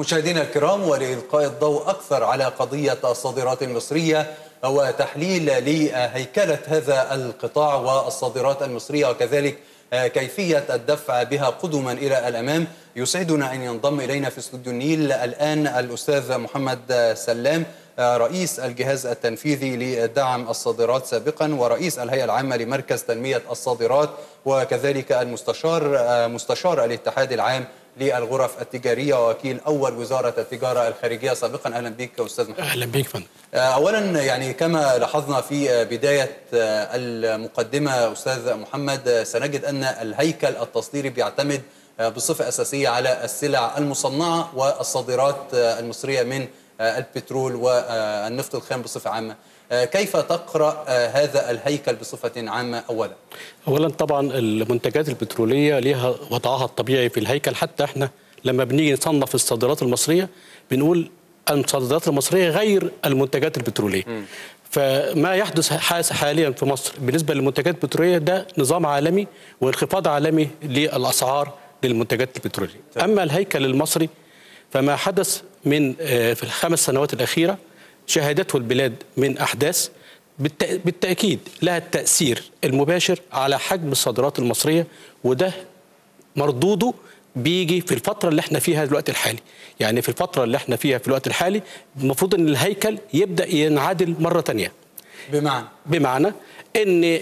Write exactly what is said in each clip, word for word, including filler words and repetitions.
مشاهدينا الكرام، ولإلقاء الضوء أكثر على قضية الصادرات المصرية وتحليل لهيكلة هذا القطاع والصادرات المصرية وكذلك كيفية الدفع بها قدما إلى الأمام، يسعدنا أن ينضم إلينا في استوديو النيل الآن الأستاذ محمد سلام، رئيس الجهاز التنفيذي لدعم الصادرات سابقا ورئيس الهيئة العامة لمركز تنمية الصادرات، وكذلك المستشار مستشار الاتحاد العام للغرف التجارية ووكيل أول وزارة التجارة الخارجية سابقا. أهلا بك أستاذ محمد. أهلا بك فندم. أولا يعني كما لاحظنا في بداية المقدمة أستاذ محمد، سنجد أن الهيكل التصديري بيعتمد بصفة أساسية على السلع المصنعة والصادرات المصرية من البترول والنفط الخام بصفة عامة. كيف تقرأ هذا الهيكل بصفة عامة أولا؟ أولا طبعا المنتجات البترولية لها وضعها الطبيعي في الهيكل، حتى احنا لما بنيجي نصنف الصادرات المصرية بنقول الصادرات المصرية غير المنتجات البترولية. م. فما يحدث حاليا في مصر بالنسبة للمنتجات البترولية ده نظام عالمي وانخفاض عالمي للأسعار للمنتجات البترولية. أما الهيكل المصري فما حدث من في الخمس سنوات الأخيرة شهدته البلاد من أحداث بالتأكيد لها التأثير المباشر على حجم الصادرات المصرية، وده مردوده بيجي في الفترة اللي احنا فيها الوقت الحالي. يعني في الفترة اللي احنا فيها في الوقت الحالي المفروض ان الهيكل يبدأ ينعدل مرة تانية. بمعنى بمعنى ان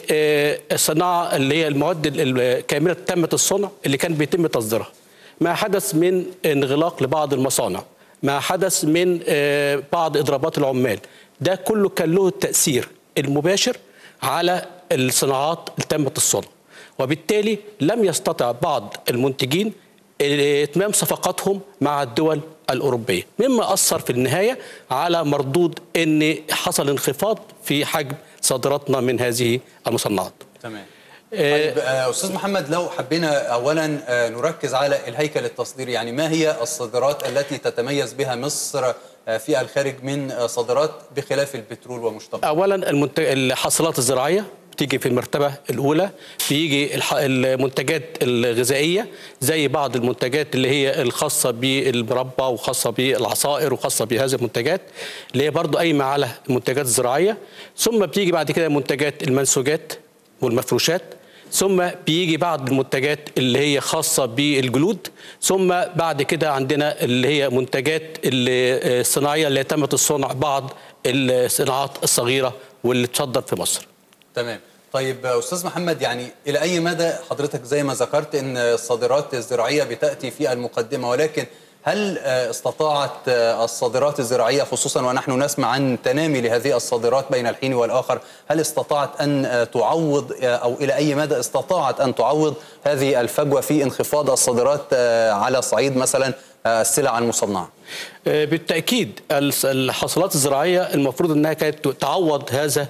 الصناعة اللي هي المواد الكاملة تمة الصنع اللي كان بيتم تصديرها، ما حدث من انغلاق لبعض المصانع، ما حدث من بعض إضرابات العمال، ده كله كان له التأثير المباشر على الصناعات التامة الصنع، وبالتالي لم يستطع بعض المنتجين إتمام صفقاتهم مع الدول الأوروبية، مما أثر في النهاية على مردود أن حصل انخفاض في حجم صادراتنا من هذه المصنعات. تمام. طيب أستاذ محمد، لو حبينا أولا نركز على الهيكل التصديري، يعني ما هي الصادرات التي تتميز بها مصر في الخارج من صادرات بخلاف البترول ومشتقاته؟ أولا الحاصلات الزراعية بتيجي في المرتبة الأولى، بيجي المنتجات الغذائية زي بعض المنتجات اللي هي الخاصة بالمربى وخاصة بالعصائر وخاصة بهذه المنتجات اللي هي برضو قايمة على المنتجات الزراعية. ثم بتيجي بعد كده منتجات المنسوجات والمفروشات، ثم بيجي بعض المنتجات اللي هي خاصة بالجلود، ثم بعد كده عندنا اللي هي منتجات الصناعية اللي تمت الصنع بعض الصناعات الصغيرة واللي تصدر في مصر. تمام. طيب أستاذ محمد، يعني إلى أي مدى حضرتك زي ما ذكرت أن الصادرات الزراعية بتأتي في المقدمة، ولكن هل استطاعت الصادرات الزراعية خصوصا ونحن نسمع عن تنامي لهذه الصادرات بين الحين والآخر، هل استطاعت أن تعوض أو إلى أي مدى استطاعت أن تعوض هذه الفجوة في انخفاض الصادرات على صعيد مثلا السلع المصنعة؟ بالتأكيد الحاصلات الزراعية المفروض أنها كانت تعوض هذا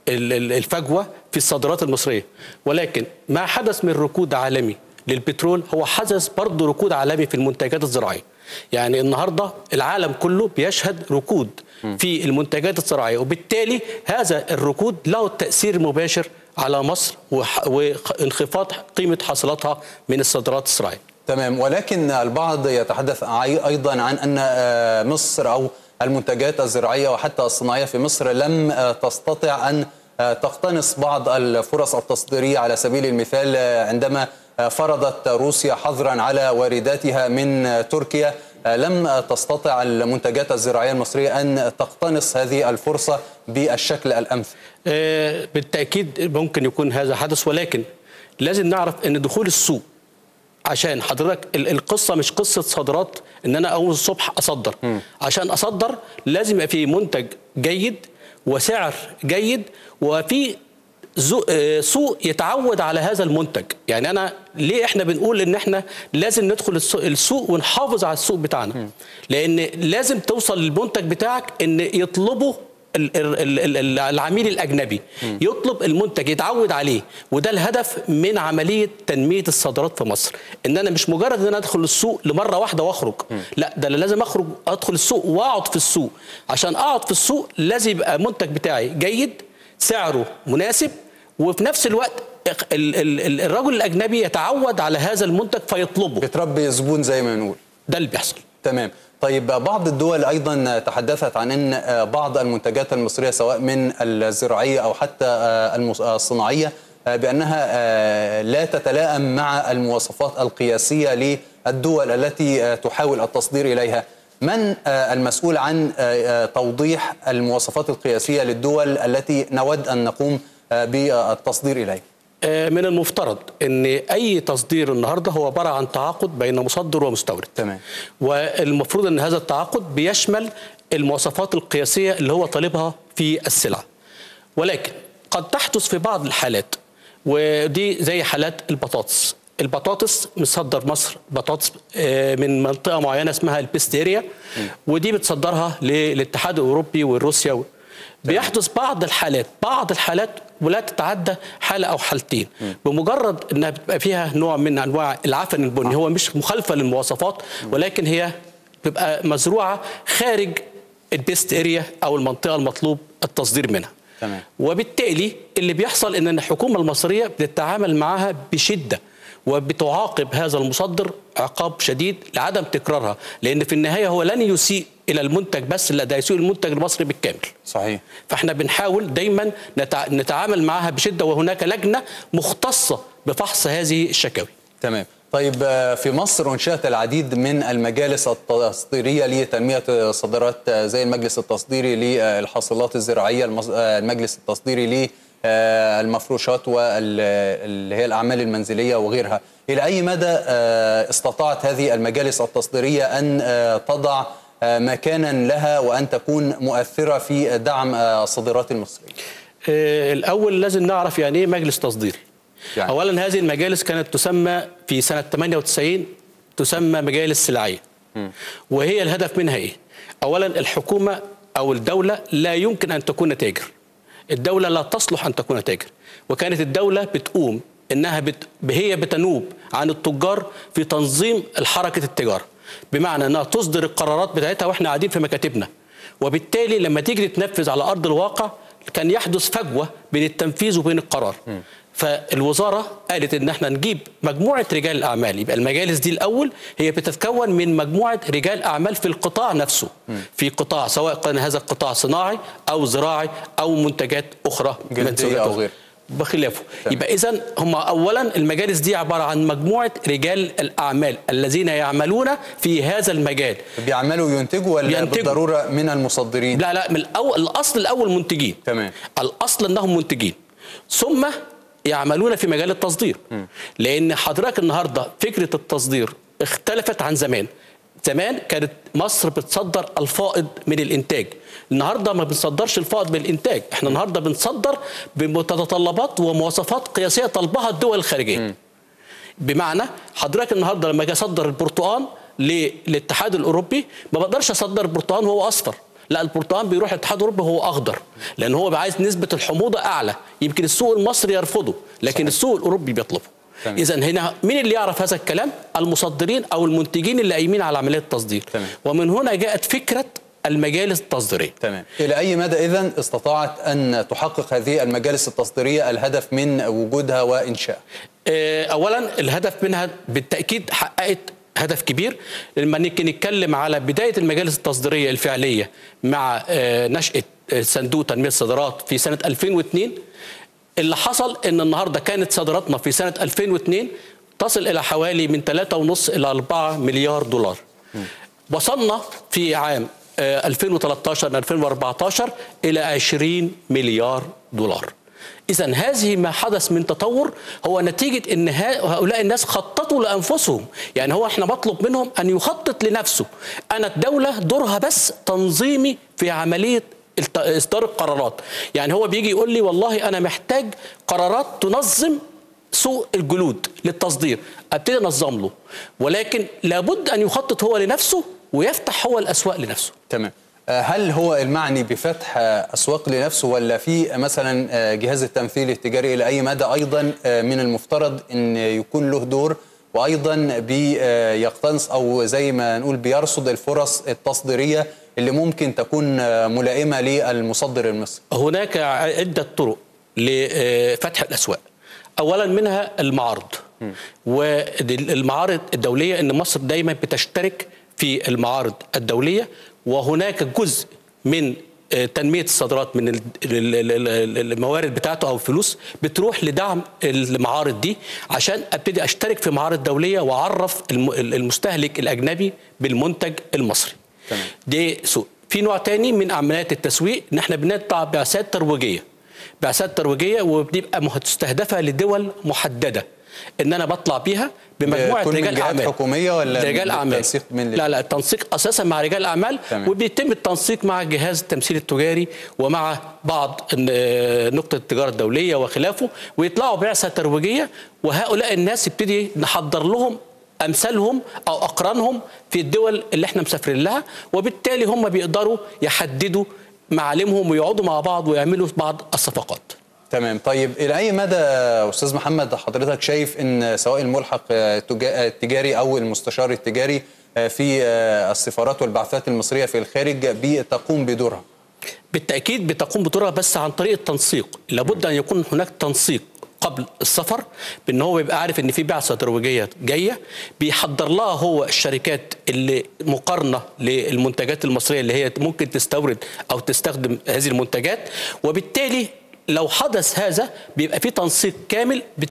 الفجوة في الصادرات المصرية، ولكن ما حدث من ركود عالمي للبترول هو حدث برضه ركود عالمي في المنتجات الزراعية. يعني النهاردة العالم كله بيشهد ركود في المنتجات الزراعية، وبالتالي هذا الركود له تأثير مباشر على مصر وانخفاض قيمة حاصلاتها من الصادرات الزراعية. تمام. ولكن البعض يتحدث أيضا عن أن مصر أو المنتجات الزراعية وحتى الصناعية في مصر لم تستطع أن تقتنص بعض الفرص التصديرية، على سبيل المثال عندما فرضت روسيا حظرا على وارداتها من تركيا لم تستطع المنتجات الزراعية المصرية أن تقتنص هذه الفرصة بالشكل الأمثل. بالتأكيد ممكن يكون هذا حدث، ولكن لازم نعرف أن دخول السوق، عشان حضرتك القصة مش قصة صادرات ان انا اول الصبح اصدر. م. عشان اصدر لازم يبقى في منتج جيد وسعر جيد وفي سوق يتعود على هذا المنتج. يعني انا ليه احنا بنقول ان احنا لازم ندخل السوق ونحافظ على السوق بتاعنا؟ م. لان لازم توصل للمنتج بتاعك ان يطلبه العميل الأجنبي، م. يطلب المنتج يتعود عليه، وده الهدف من عملية تنمية الصادرات في مصر. إن أنا مش مجرد إن أنا أدخل السوق لمرة واحدة وأخرج، م. لا، ده أنا لازم أخرج أدخل السوق وأقعد في السوق. عشان أقعد في السوق لازم يبقى المنتج بتاعي جيد، سعره مناسب، وفي نفس الوقت الرجل الأجنبي يتعود على هذا المنتج فيطلبه. بتربي زبون زي ما نقول. ده اللي بيحصل. تمام. طيب بعض الدول أيضا تحدثت عن أن بعض المنتجات المصرية سواء من الزراعية أو حتى الصناعية بأنها لا تتلائم مع المواصفات القياسية للدول التي تحاول التصدير إليها. من المسؤول عن توضيح المواصفات القياسية للدول التي نود أن نقوم بالتصدير إليها؟ من المفترض ان اي تصدير النهارده هو عباره عن تعاقد بين مصدر ومستورد. تمام. والمفروض ان هذا التعاقد بيشمل المواصفات القياسيه اللي هو طالبها في السلعه. ولكن قد تحدث في بعض الحالات، ودي زي حالات البطاطس. البطاطس مصدر مصر بطاطس من منطقه معينه اسمها البيستيريا، ودي بتصدرها للاتحاد الاوروبي وروسيا. بيحدث بعض الحالات بعض الحالات ولا تتعدى حاله او حالتين، بمجرد انها بتبقى فيها نوع من انواع العفن البني، هو مش مخالفه للمواصفات ولكن هي بتبقى مزروعه خارج البيست اريا او المنطقه المطلوب التصدير منها. تمام. وبالتالي اللي بيحصل ان الحكومه المصريه بتتعامل معها بشده وبتعاقب هذا المصدر عقاب شديد لعدم تكرارها، لان في النهايه هو لن يسيء الى المنتج بس، لا ده يسيء المنتج المصري بالكامل. صحيح. فاحنا بنحاول دايما نتعامل معها بشده، وهناك لجنه مختصه بفحص هذه الشكاوي. تمام. طيب في مصر انشئت العديد من المجالس التصديريه لتنميه صادرات، زي المجلس التصديري للحاصلات الزراعيه، المجلس التصديري للمفروشات واللي هي الاعمال المنزليه وغيرها. الى اي مدى استطاعت هذه المجالس التصديريه ان تضع مكانا لها وان تكون مؤثره في دعم الصادرات المصريه؟ الاول لازم نعرف يعني ايه مجلس تصدير. يعني. اولا هذه المجالس كانت تسمى في سنه ثمانية وتسعين تسمى مجالس سلعيه. م. وهي الهدف منها ايه؟ اولا الحكومه او الدوله لا يمكن ان تكون تاجر. الدوله لا تصلح ان تكون تاجر، وكانت الدوله بتقوم انها بت... هي بتنوب عن التجار في تنظيم الحركه التجاره، بمعنى انها تصدر القرارات بتاعتها واحنا قاعدين في مكاتبنا، وبالتالي لما تيجي تنفذ على ارض الواقع كان يحدث فجوه بين التنفيذ وبين القرار. م. فالوزاره قالت ان احنا نجيب مجموعه رجال الاعمال، يبقى المجالس دي الاول هي بتتكون من مجموعه رجال اعمال في القطاع نفسه، م. في قطاع سواء كان هذا القطاع صناعي او زراعي او منتجات اخرى جلديه او غير بخلافه. يبقى اذا هم اولا المجالس دي عباره عن مجموعه رجال الاعمال الذين يعملون في هذا المجال. بيعملوا ينتجوا ولا ينتجوا بالضروره من المصدرين؟ لا لا، من الاول الاصل الاول منتجين. تمام. الاصل انهم منتجين ثم يعملون في مجال التصدير. م. لان حضرتك النهارده فكره التصدير اختلفت عن زمان. زمان كانت مصر بتصدر الفائض من الانتاج، النهارده ما بنصدرش الفائض من الانتاج، احنا النهارده بنصدر بمتطلبات ومواصفات قياسيه طلبها الدول الخارجيه. م. بمعنى حضرتك النهارده لما اجي اصدر البرتقال للاتحاد الاوروبي ما بقدرش اصدر البرتقال وهو اصفر، لا البرتقال بيروح الاتحاد الاوروبي وهو اخضر، لان هو عايز نسبه الحموضه اعلى، يمكن السوق المصري يرفضه لكن صحيح. السوق الاوروبي بيطلبه. اذا هنا مين اللي يعرف هذا الكلام؟ المصدرين او المنتجين اللي قايمين على عمليه التصدير. تمام. ومن هنا جاءت فكره المجالس التصديريه. تمام. الى اي مدى اذا استطاعت ان تحقق هذه المجالس التصديريه الهدف من وجودها وانشائها؟ اولا الهدف منها بالتاكيد حققت هدف كبير. لما نيجي نتكلم على بدايه المجالس التصديريه الفعليه مع نشاه صندوق تنميه الصادرات في سنه ألفين واثنين، اللي حصل ان النهارده كانت صادراتنا في سنه ألفين واثنين تصل الى حوالي من ثلاثة ونص الى أربعة مليار دولار. م. وصلنا في عام ألفين وثلاثة عشر ألفين وأربعة عشر الى عشرين مليار دولار. إذا هذه ما حدث من تطور هو نتيجة أن هؤلاء الناس خططوا لأنفسهم، يعني هو احنا مطلوب منهم أن يخطط لنفسه. أنا الدولة دورها بس تنظيمي في عملية إصدار القرارات، يعني هو بيجي يقول لي والله أنا محتاج قرارات تنظم سوق الجلود للتصدير، أبتدي أنظم له، ولكن لابد أن يخطط هو لنفسه ويفتح هو الأسواق لنفسه. تمام. هل هو المعني بفتح أسواق لنفسه ولا في مثلا جهاز التمثيل التجاري إلى أي مدى أيضا من المفترض أن يكون له دور وأيضا بيقتنص أو زي ما نقول بيرصد الفرص التصديرية اللي ممكن تكون ملائمة للمصدر المصري؟ هناك عدة طرق لفتح الأسواق. أولا منها المعارض، والمعارض الدولية، أن مصر دايما بتشترك في في المعارض الدولية، وهناك جزء من تنمية الصادرات من الموارد بتاعته أو الفلوس بتروح لدعم المعارض دي، عشان أبتدي أشترك في معارض دولية وأعرف المستهلك الأجنبي بالمنتج المصري. تمام. دي سوق. في نوع تاني من عمليات التسويق إن احنا بنطلع بعثات ترويجية، بعثات ترويجية وبتبقى مستهدفة لدول محددة، ان انا بطلع بيها بمجموعه رجال اعمال حكوميه ولا رجال اعمال. من لا لا التنسيق اساسا مع رجال اعمال، وبيتم التنسيق مع جهاز التمثيل التجاري ومع بعض نقطه التجاره الدوليه وخلافه، ويطلعوا بعثه ترويجيه، وهؤلاء الناس يبتدي نحضر لهم امثالهم او اقرانهم في الدول اللي احنا مسافرين لها، وبالتالي هم بيقدروا يحددوا معالمهم ويقعدوا مع بعض ويعملوا بعض الصفقات. تمام. طيب الى اي مدى استاذ محمد حضرتك شايف ان سواء الملحق التجاري او المستشار التجاري في السفارات والبعثات المصريه في الخارج بتقوم بدورها؟ بالتاكيد بتقوم بدورها، بس عن طريق التنسيق. لابد ان يكون هناك تنسيق قبل السفر، بان هو يبقى عارف ان في بعثه ترويجيه جايه، بيحضر لها هو الشركات اللي مقارنه للمنتجات المصريه اللي هي ممكن تستورد او تستخدم هذه المنتجات، وبالتالي لو حدث هذا بيبقى في تنسيق كامل